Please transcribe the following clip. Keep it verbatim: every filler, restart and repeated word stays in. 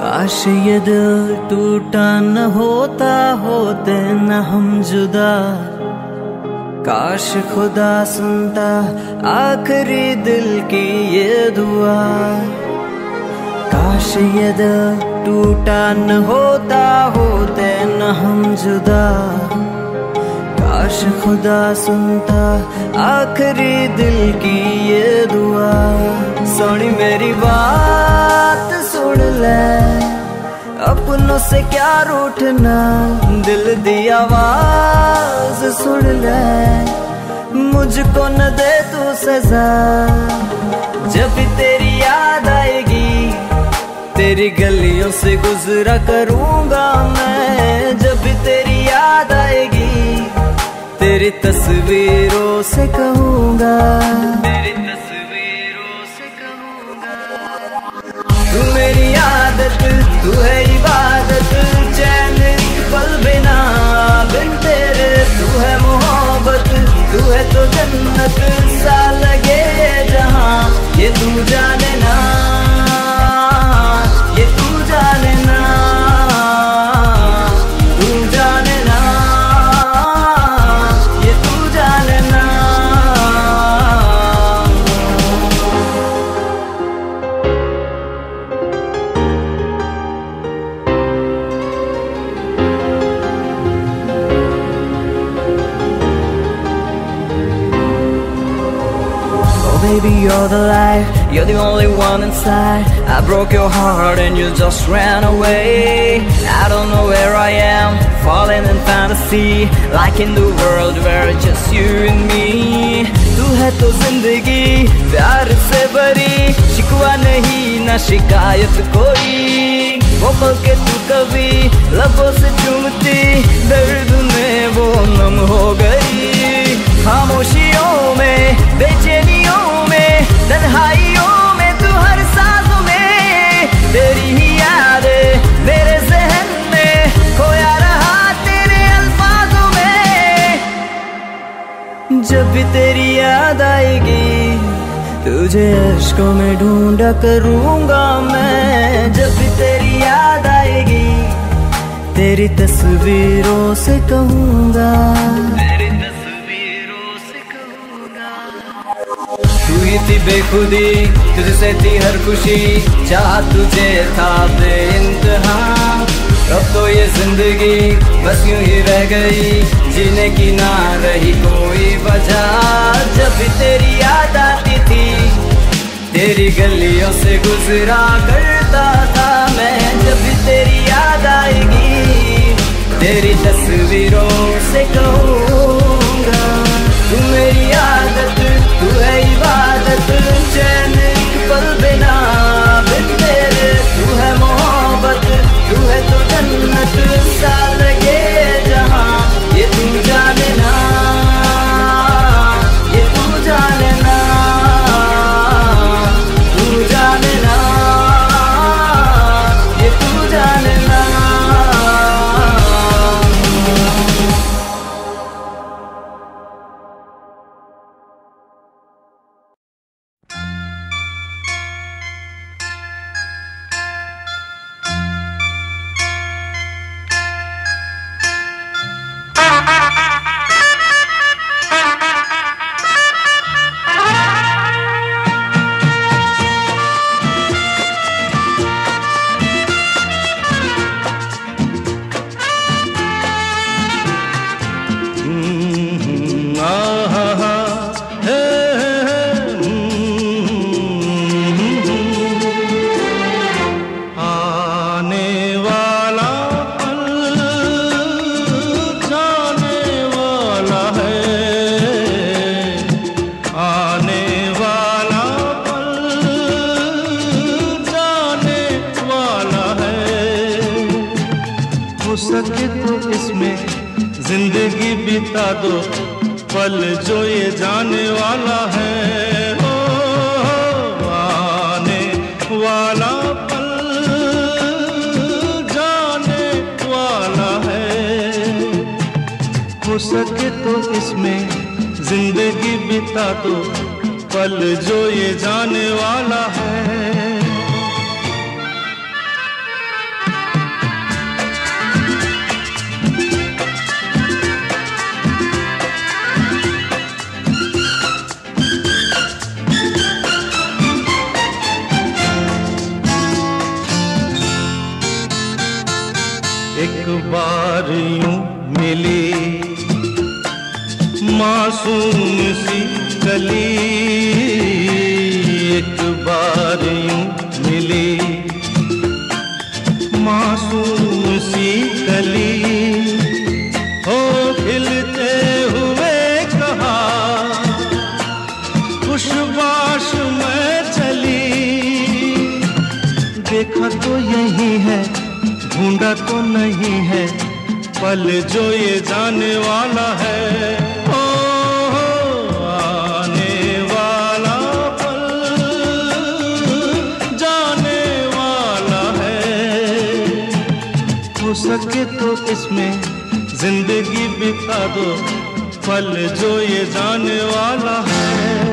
काश ये दिल टूटा न होता, होते न हम जुदा। काश खुदा सुनता आखिरी दिल की ये दुआ। काश ये दिल टूटा न होता, होते न हम जुदा। काश खुदा सुनता आखिरी दिल की ये दुआ। सोनी मेरी बात सुन ले, अपनों से क्या रूठना, दिल दी आवाज सुन ले। मुझको न दे तू सजा, जब भी तेरी याद आएगी तेरी गलियों से गुजरा करूंगा मैं। जब भी तेरी याद आएगी तेरी तस्वीरों से कहूंगा, तेरी तस्वीरों से कहूंगा। तू मेरी आदत, तू है इबादत, चैन पल बिना बिन तेरे। तू है मोहब्बत, तू है तो जन्नत सा लगे जहां। ये तू जाने ना, ये तू जाने ना, तू जाने ना, ये तू जाने ना। Baby, you're the light, you're the only one inside. I broke your heart and you just ran away. I don't know where I am, falling in fantasy, like in the world where it's just you and me. तू है तो जिंदगी प्यार से भरी, शिकवा नहीं ना शिकायत कोई। वो पल के तू कभी लबों से चूमती, दर्द में वो नम हो गई। खामोशियों में, बेचैनियों में, तन्हाइयों में, तू हर सांसों में। तेरी ही यादें मेरे ज़हन में, खोया रहा तेरे अल्फाजों में। जब भी तेरी याद आएगी तुझे अश्कों में ढूंढा करूंगा मैं। जब भी तेरी याद आएगी तेरी तस्वीरों से कहूंगा, तेरी तस्वीरों से कहूंगा। तू ही थी बेखुदी, तुझसे थी हर खुशी, चाह तुझे था बेइंतहा। अब तो ये जिंदगी बस यूं ही रह गई, जीने की ना रही कोई वजह। जब भी तेरी याद आती थी तेरी गलियों से गुजरा करता था मैं। जब भी तेरी याद आएगी तेरी तस्वीरों से कहूंगा। तू मेरी आदत, तू है इबादत, चैन पल बिना बिन तेरे। तू है मोहब्बत, तू है तो जन्नत सा लगे जहां। ये तू जाने ना, ये तू जाने ना, तू जाने ना, ये तू जाने ना। जिंदगी बिता दो पल जो ये जाने वाला है। ओ, आने वाला पल जाने वाला है। हो सके तो इसमें जिंदगी बिता दो पल जो ये जाने वाला है। एक बार यूं मिली मासूम सी कली, एक बार यूं मिली मासूम सी कली, हो खिलते हुए कहा खुशबाश में चली। देखा तो यही है, ढूंढा तो नहीं है, पल जो ये जाने वाला है। ओ, हो, आने वाला पल जाने वाला है। हो सके तो इसमें जिंदगी बिता दो, पल जो ये जाने वाला है।